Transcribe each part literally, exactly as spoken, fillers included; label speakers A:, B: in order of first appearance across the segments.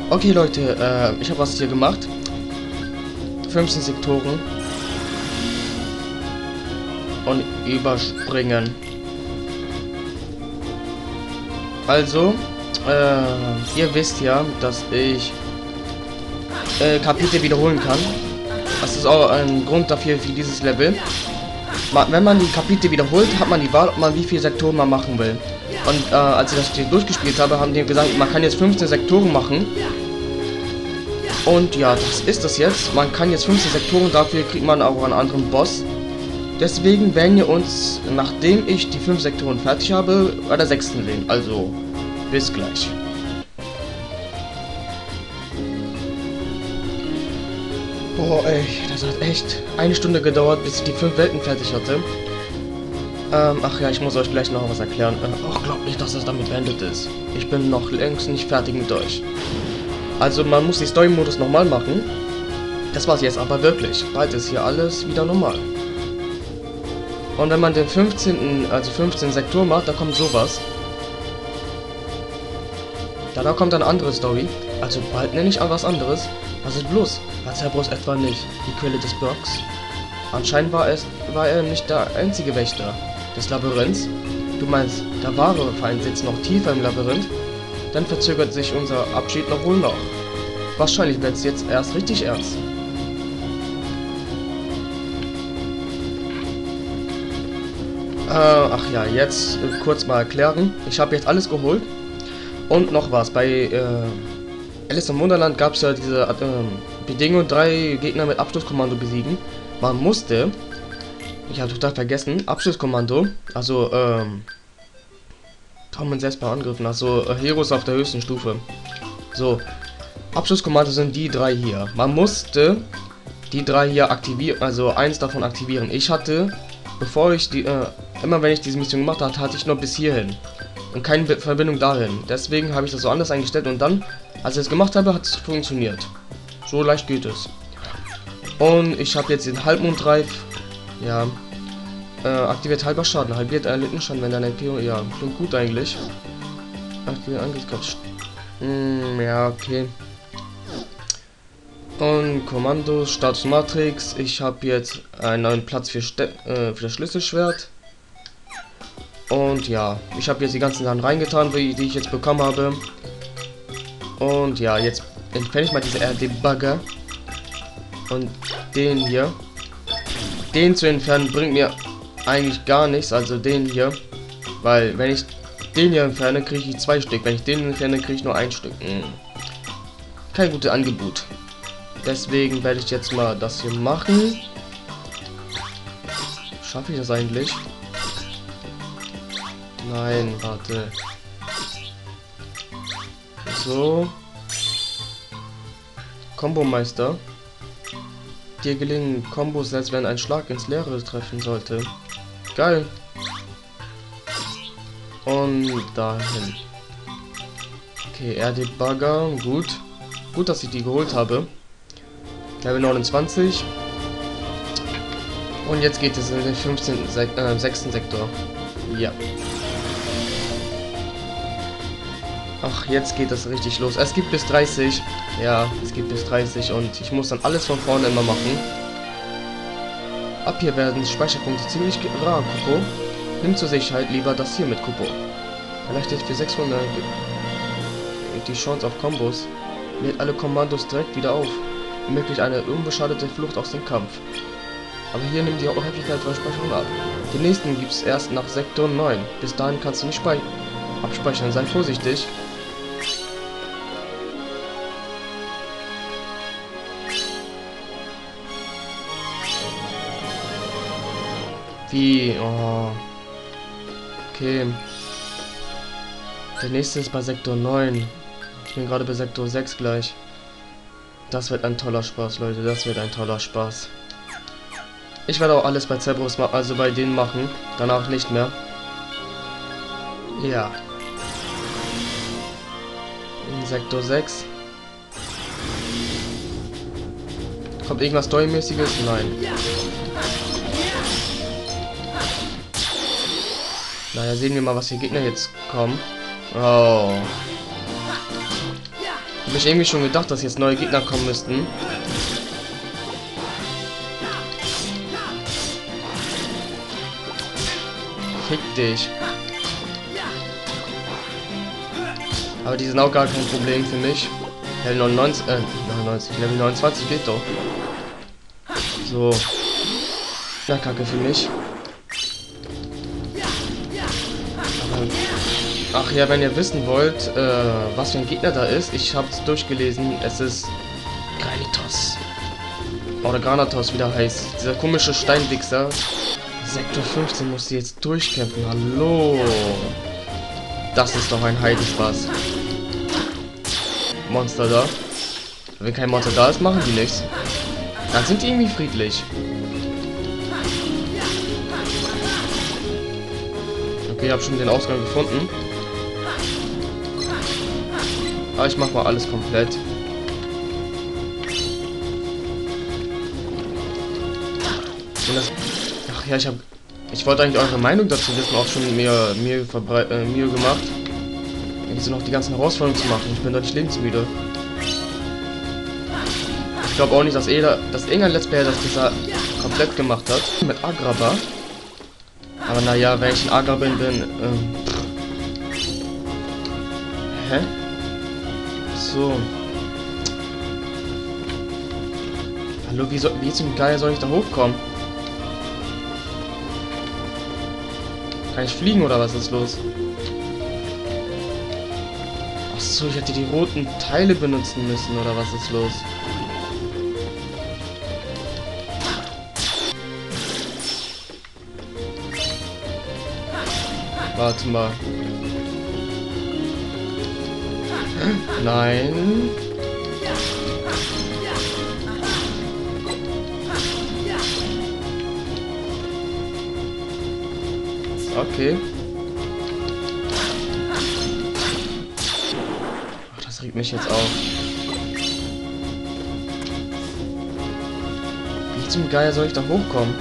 A: Okay, Leute, äh, ich habe was hier gemacht. fünfzehn Sektoren. Und überspringen. Also, äh, ihr wisst ja, dass ich äh, Kapitel wiederholen kann. Das ist auch ein Grund dafür für dieses Level. Wenn man die Kapitel wiederholt, hat man die Wahl, ob man wie viele Sektoren man machen will. Und äh, als ich das Spiel durchgespielt habe, haben die gesagt, man kann jetzt fünfzehn Sektoren machen. Und ja, das ist es jetzt. Man kann jetzt fünfzehn Sektoren, dafür kriegt man auch einen anderen Boss. Deswegen werden wir uns, nachdem ich die fünf Sektoren fertig habe, bei der sechsten sehen. Also, bis gleich. Boah, ey, das hat echt eine Stunde gedauert, bis ich die fünf Welten fertig hatte. Ähm, ach ja, ich muss euch gleich noch was erklären. Äh, ach, glaubt nicht, dass das damit beendet ist. Ich bin noch längst nicht fertig mit euch. Also, man muss die Story-Modus nochmal machen. Das war's jetzt aber wirklich. Bald ist hier alles wieder normal. Und wenn man den fünfzehnten, also fünfzehn Sektor macht, da kommt sowas. Danach kommt eine andere Story. Also bald nenne ich an was anderes. Was ist bloß? War Cerberus etwa nicht die Quelle des Bergs? Anscheinend war, es, war er nicht der einzige Wächter des Labyrinths. Du meinst, der wahre Feind sitzt noch tiefer im Labyrinth? Dann verzögert sich unser Abschied noch wohl noch. Wahrscheinlich wird es jetzt erst richtig ernst. Äh, ach ja, jetzt äh, kurz mal erklären. Ich habe jetzt alles geholt. Und noch was. Bei äh, Alice im Wunderland gab es ja diese äh, Bedingung, drei Gegner mit Abschlusskommando besiegen. Man musste, ich habe total vergessen, Abschlusskommando, also ähm, kommen selbst bei Angriffen, also äh, Heroes auf der höchsten Stufe. So, Abschlusskommando sind die drei hier. Man musste die drei hier aktivieren, also eins davon aktivieren. Ich hatte, bevor ich die, äh, immer wenn ich diese Mission gemacht habe, hatte ich nur bis hierhin. Und keine Be Verbindung dahin. Deswegen habe ich das so anders eingestellt und dann, als ich es gemacht habe, hat es funktioniert. So leicht geht es. Und ich habe jetzt den Halbmondreif, ja, äh, aktiviert halber Schaden, halbiert erlitten Schaden, wenn dann ein P O, ja, klingt gut eigentlich. Aktiviert Angriffskraft. Hm, ja, okay. Und Kommandos, Status Matrix, ich habe jetzt einen neuen Platz für, Ste äh, für das Schlüsselschwert. Und ja, ich habe jetzt die ganzen Sachen reingetan, die ich jetzt bekommen habe. Und ja, jetzt entferne ich mal diese R D-Bugger. Und den hier. Den zu entfernen bringt mir eigentlich gar nichts, also den hier. Weil wenn ich den hier entferne, kriege ich zwei Stück. Wenn ich den entferne, kriege ich nur ein Stück. Hm. Kein gutes Angebot. Deswegen werde ich jetzt mal das hier machen. Schaffe ich das eigentlich? Nein, warte. So. Kombomeister. Dir gelingen Kombos, als wenn ein Schlag ins Leere treffen sollte. Geil. Und dahin. Okay, R D-Bugger. Gut. Gut, dass ich die geholt habe. Level neunundzwanzig. Und jetzt geht es in den fünfzehnten Sek äh, sechsten Sektor. Ja. Ach, jetzt geht das richtig los. Es gibt bis dreißig. Ja, es gibt bis dreißig und ich muss dann alles von vorne immer machen. Ab hier werden Speicherpunkte ziemlich rar, Kupo. Nimm zur Sicherheit lieber das hier mit, Kupo. Erleichtert für sechshundert die Chance auf Kombos. Lädt alle Kommandos direkt wieder auf. Ermöglicht eine unbeschadete Flucht aus dem Kampf. Aber hier nimmt die Häufigkeit von Speicherung ab. Den nächsten gibt es erst nach Sektor neun. Bis dahin kannst du nicht speichern. Abspeichern, sei vorsichtig. Wie? Oh. Okay. Der nächste ist bei Sektor neun. Ich bin gerade bei Sektor sechs gleich. Das wird ein toller Spaß, Leute. Das wird ein toller Spaß. Ich werde auch alles bei Cerberus machen, also bei denen machen. Danach nicht mehr. Ja. In Sektor sechs. Kommt irgendwas Storymäßiges? Nein. Naja, sehen wir mal, was die Gegner jetzt kommen. Oh. Hab ich irgendwie schon gedacht, dass jetzt neue Gegner kommen müssten. Fick dich. Aber die sind auch gar kein Problem für mich. Level neunundneunzig, äh, neunundneunzig, Level neunundzwanzig geht doch. So. Na, Kacke für mich. Aber, ach ja, wenn ihr wissen wollt, äh, was für ein Gegner da ist, ich hab's durchgelesen. Es ist Granitos. Oder Granatos, wie der heißt. Dieser komische Steinwichser. Sektor fünfzehn muss sie jetzt durchkämpfen. Hallo. Das ist doch ein Heidenspaß. Monster da. Wenn kein Monster da ist, machen die nichts. Dann sind die irgendwie friedlich. Okay, ich habe schon den Ausgang gefunden. Aber ich mach mal alles komplett. Und das, ach ja, ich habe, ich wollte eigentlich eure Meinung dazu wissen, auch schon mir mir äh, Mühe gemacht. Jetzt noch die ganzen Herausforderungen zu machen. Ich bin doch nicht lebensmüde. Ich glaube auch nicht, dass jeder, dass irgendein Let's Player das bisher komplett gemacht hat. Mit Agrabah. Aber naja, wenn ich ein Agrabah bin, bin ähm, hä? So. Hallo, wie, soll, wie zum Geier soll ich da hochkommen? Kann ich fliegen oder was ist los? Achso, ich hätte die roten Teile benutzen müssen, oder was ist los? Warte mal. Nein. Okay. Ach, das regt mich jetzt auf. Wie zum Geier soll ich da hochkommen?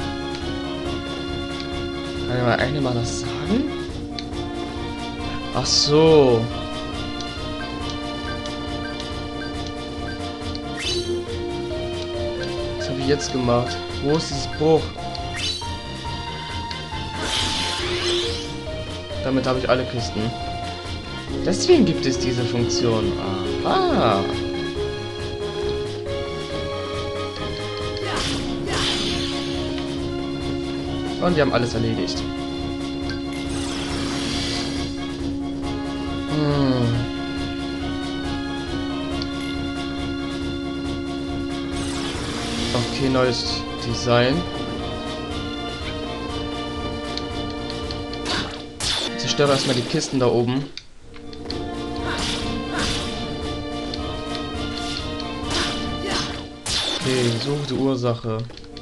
A: Kann ja mal eine mal das sagen? Ach so. Was habe ich jetzt gemacht? Wo ist dieses Bruch? Damit habe ich alle Kisten. Deswegen gibt es diese Funktion. Aha. Und wir haben alles erledigt. Hm. Okay, neues Design. Zerstöre erstmal die Kisten da oben. Okay, suche die Ursache.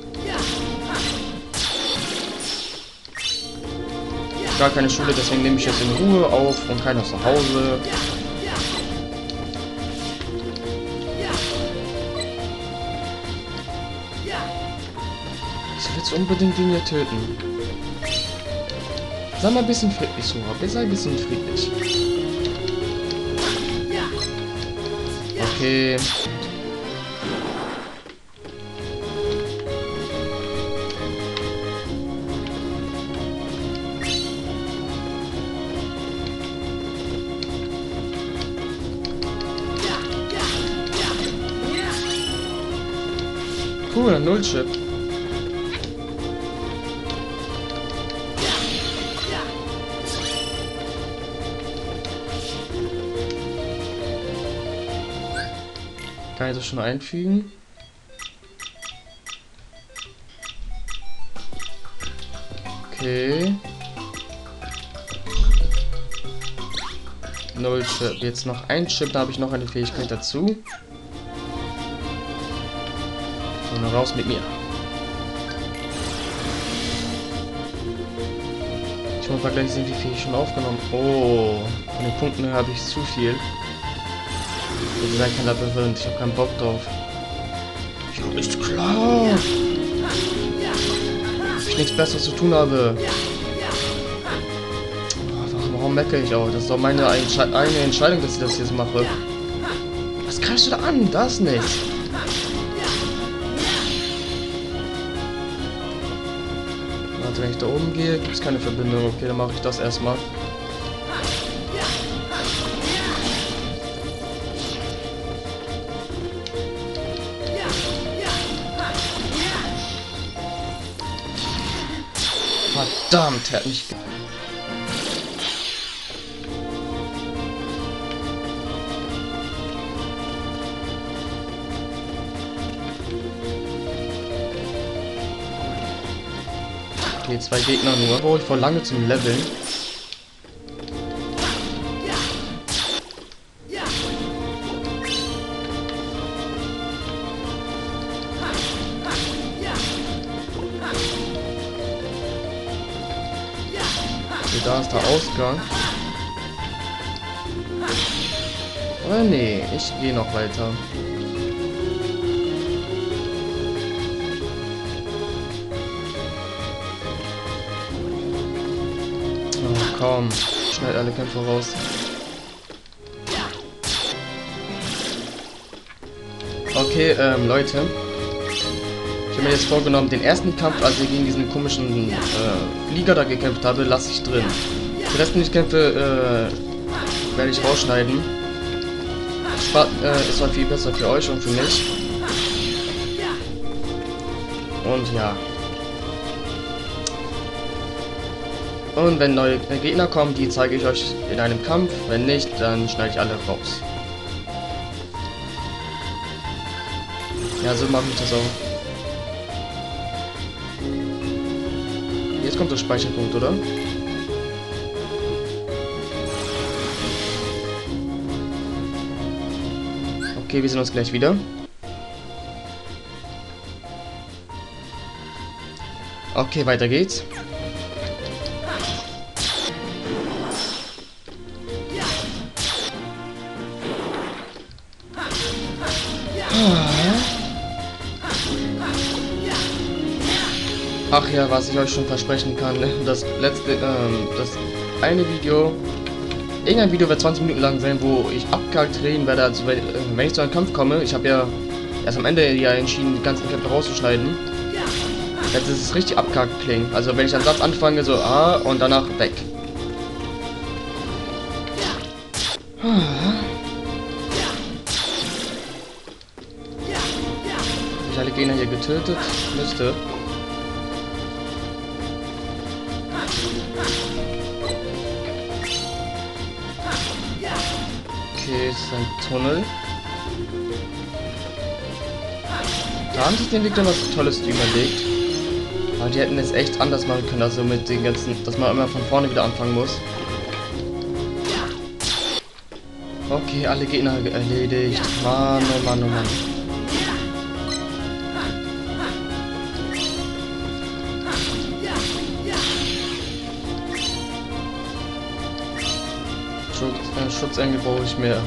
A: Gar keine Schule, deswegen nehme ich jetzt in Ruhe auf und keiner zu Hause. Ich will jetzt unbedingt den hier töten. Sei mal ein bisschen friedlich, Sora. Sei ein bisschen friedlich. Okay. Cool, Null-Chip. Kann ich das schon einfügen? Okay. Null Chip. Jetzt noch ein Chip, da habe ich noch eine Fähigkeit dazu. So, dann raus mit mir. Ich muss mal gleich sehen, wie viel ich schon aufgenommen. Oh, von den Punkten her habe ich zu viel. Ihr seid kein Labyrinth, ich habe keinen Bock drauf. Ja, ist klar. Ich nichts Besseres zu tun habe. Oh, warum, warum meckere ich auch? Das ist doch meine Entsche eine Entscheidung, dass ich das jetzt mache. Was greifst du da an? Das nicht. Warte, wenn ich da oben gehe, gibt es keine Verbindung. Okay, dann mache ich das erstmal. Verdammt, er hat mich... Okay, zwei Gegner nur. Brauche ich vor lange zum Leveln. Okay, da ist der Ausgang. Aber nee, ich gehe noch weiter. Oh, komm. Schneid alle Kämpfe raus. Okay, ähm, Leute. Ich habe mir jetzt vorgenommen, den ersten Kampf, als ich gegen diesen komischen äh, Flieger da gekämpft habe, lasse ich drin. Die restlichen Kämpfe äh, werde ich rausschneiden. Spart, äh, ist halt viel besser für euch und für mich. Und ja. Und wenn neue Gegner kommen, die zeige ich euch in einem Kampf. Wenn nicht, dann schneide ich alle raus. Ja, so mache ich das auch. Jetzt kommt der Speicherpunkt, oder? Okay, wir sehen uns gleich wieder. Okay, weiter geht's. Ach ja, was ich euch schon versprechen kann, das letzte, ähm, das eine Video, irgendein Video wird zwanzig Minuten lang sein, wo ich abgehakt reden werde, also wenn, äh, wenn ich zu einem Kampf komme, ich habe ja erst am Ende ja entschieden, die ganzen Kämpfe rauszuschneiden, jetzt ist es richtig abgehakt klingen, also wenn ich einen Satz anfange, so, ah, und danach weg. Habe ich alle Gegner hier getötet? Müsste. Okay, es ist ein Tunnel. Da haben sich die Entwickler was Tolles überlegt. Aber die hätten es echt anders machen können, also mit den ganzen, dass man immer von vorne wieder anfangen muss. Okay, alle Gegner erledigt. Mann, oh Mann, oh Mann. Schutz, äh, Schutzengel brauche ich mehr.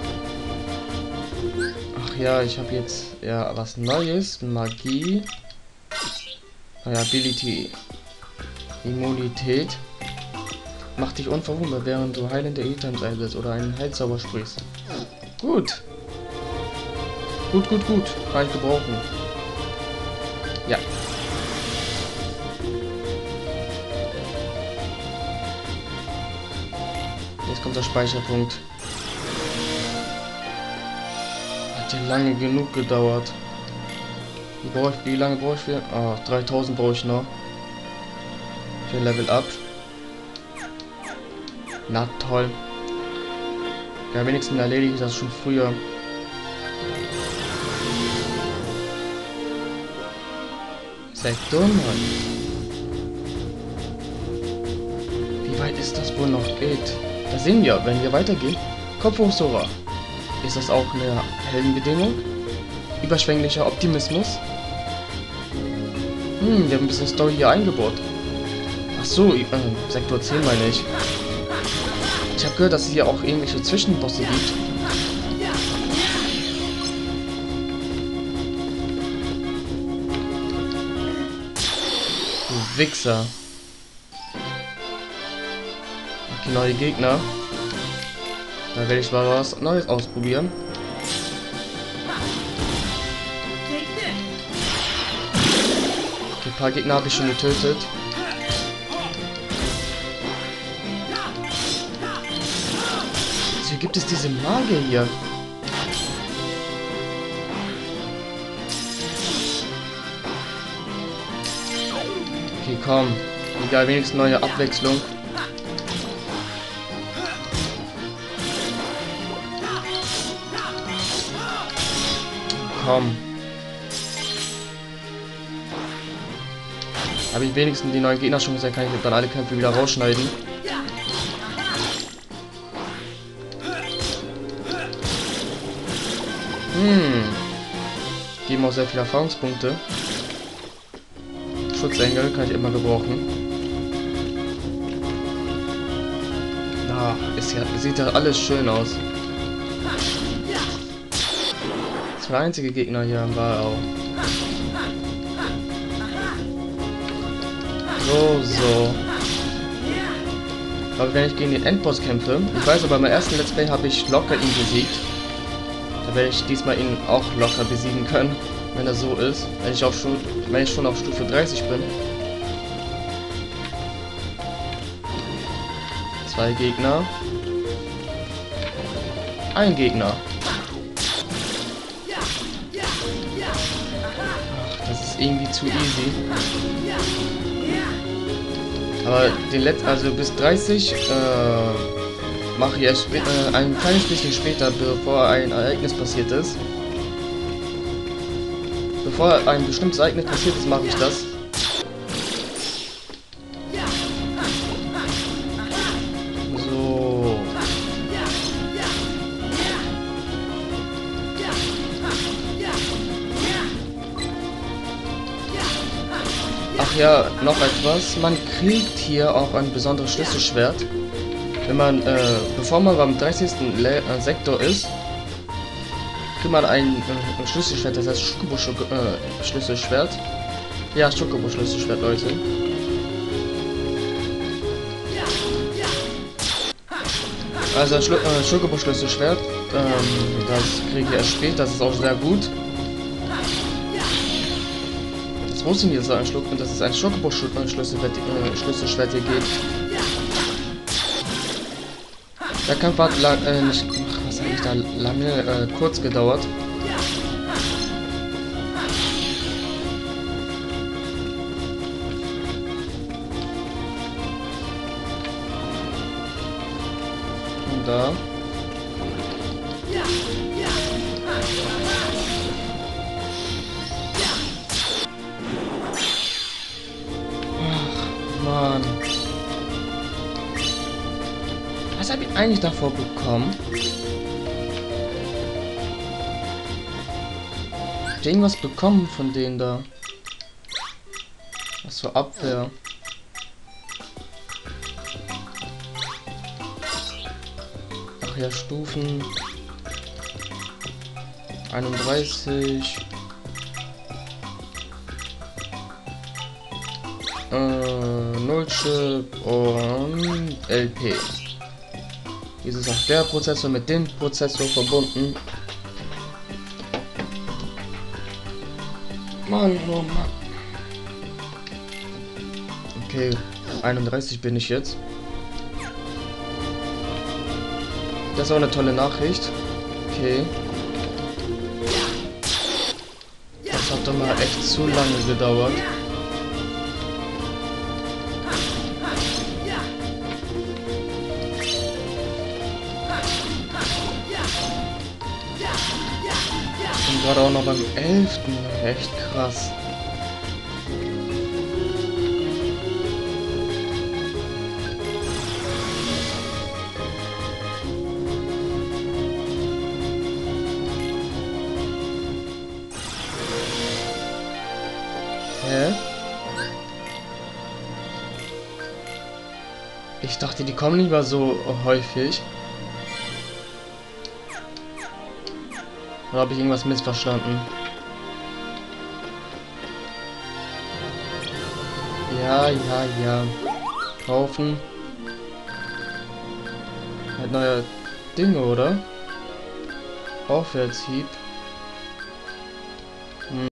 A: Ach ja, ich habe jetzt ja was Neues. Magie. Naja, Ability. Immunität. Macht dich unverwundbar, während du heilende E-Times einsetzt oder einen Heilzauber sprichst. Gut. Gut, gut, gut. Kann ich gebrauchen. Ja. Jetzt kommt der Speicherpunkt. Hat ja lange genug gedauert. Wie, brauch ich, wie lange brauche ich für? Ah, dreitausend brauche ich noch. Für Level Up. Na toll. Ja, wenigstens erledige ich das schon früher. Sehr dumm, Mann. Wie weit ist das wohl noch geht? Da sehen wir, wenn wir weitergehen. Kopf hoch, Sora. Ist das auch eine Heldenbedingung? Überschwänglicher Optimismus? Hm, wir haben ein bisschen Story hier eingebaut. Ach so, äh, Sektor zehn meine ich. Ich habe gehört, dass es hier auch irgendwelche Zwischenbosse gibt. Du Wichser. Okay, neue Gegner. Da werde ich mal was Neues ausprobieren. paar Gegner habe ich schon getötet. Wieso gibt es diese Magier hier? Okay, komm. Egal, wenigstens neue Abwechslung. Komm. Habe ich wenigstens die neuen Gegner schon gesehen, kann ich dann alle Kämpfe wieder rausschneiden. Hm. Geben auch sehr viele Erfahrungspunkte. Schutzengel kann ich immer gebrauchen. Ja, ist ja, sieht ja alles schön aus. Zwei einzige Gegner hier im Wahl. So, so. Aber wenn ich gegen den Endboss kämpfe, ich weiß aber, beim ersten Let's Play habe ich locker ihn besiegt. Da werde ich diesmal ihn auch locker besiegen können, wenn er so ist. Wenn ich, auf Stu wenn ich schon auf Stufe dreißig bin. Zwei Gegner. Ein Gegner. Ach, das ist irgendwie zu easy. Aber den letzten, also bis dreißig, äh, mache ich erst äh, ein kleines bisschen später, bevor ein Ereignis passiert ist. Bevor ein bestimmtes Ereignis passiert ist, mache ich das. So. Ach ja, noch etwas. Man kriegt hier auch ein besonderes Schlüsselschwert. Wenn man, äh, bevor man beim dreißigsten Le äh, Sektor ist, kriegt man ein, äh, ein Schlüsselschwert, das heißt Schokobo äh, Schlüsselschwert. Ja, Schokobo Schlüsselschwert, Leute. Also Schlu äh, Schokobo Schlüsselschwert, ähm, das kriege ich erst später, das ist auch sehr gut. Das wusste ich nicht, dass es ein, Schluck, dass es ein Schokobo Schlüsselschwert, äh, Schlüsselschwert hier geht. Der Kampf hat lang, äh, nicht, ach, was habe ich da, lange, äh, kurz gedauert. Und da. Ach, Mann. Was habe ich eigentlich davor bekommen? Hab ich irgendwas bekommen von denen da? Was für Abwehr? Ach ja, Stufen. einunddreißig. Äh, null Chip und L P. Dieses ist auch der Prozessor mit dem Prozessor verbunden. Mann, oh Mann. Okay, einunddreißig bin ich jetzt. Das ist auch eine tolle Nachricht. Okay. Das hat doch mal echt zu lange gedauert. Gerade auch noch beim elften Echt krass. Hä? Ich dachte, die kommen nicht mehr so häufig. Oder habe ich irgendwas missverstanden? Ja, ja, ja. Kaufen. Halt neue Dinge, oder? Aufwärtshieb.